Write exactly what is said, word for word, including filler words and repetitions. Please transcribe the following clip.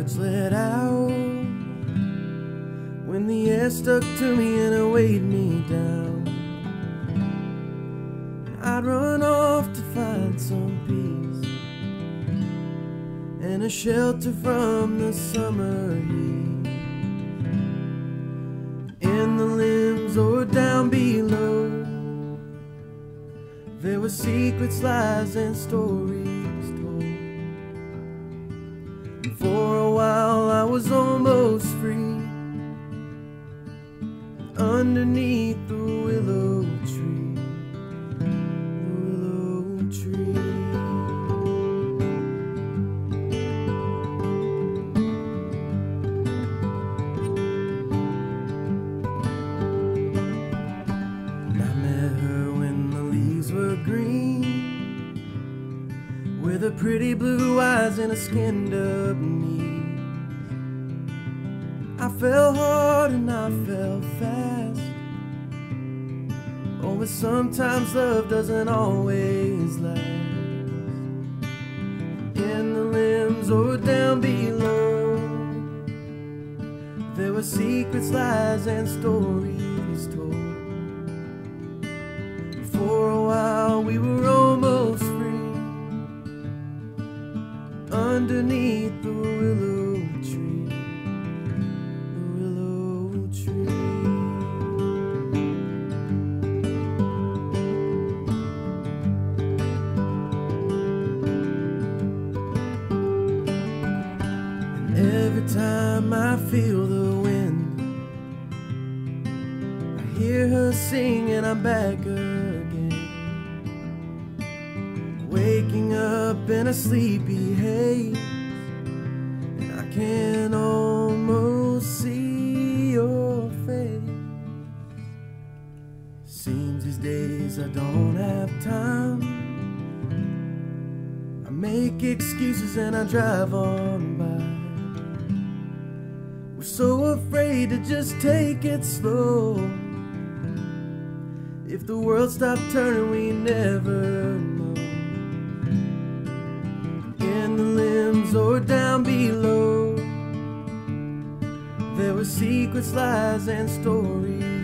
birds let out, when the air stuck to me and it weighed me down, I'd run off to find some peace and a shelter from the summer heat. In the limbs or down below, there were secrets, lies, and stories told. And for a while I was almost free, underneath the willow tree, the willow tree. And I met her when the leaves were green, with her pretty blue eyes and a skinned up knee. I fell hard and I fell fast. Oh, but sometimes love doesn't always last. In the limbs or down below, there were secrets, lies, and stories told. For a while we were almost free, underneath the willow tree, the willow tree. And every time I feel the wind, I hear her sing and I'm back again, waking up in a sleepy haze, and I can almost see your face. Seems these days I don't have time, I make excuses and I drive on by. We're so afraid to just take it slow. If the world stopped turning, we never know. In the limbs or down below, there were secrets, lies, and stories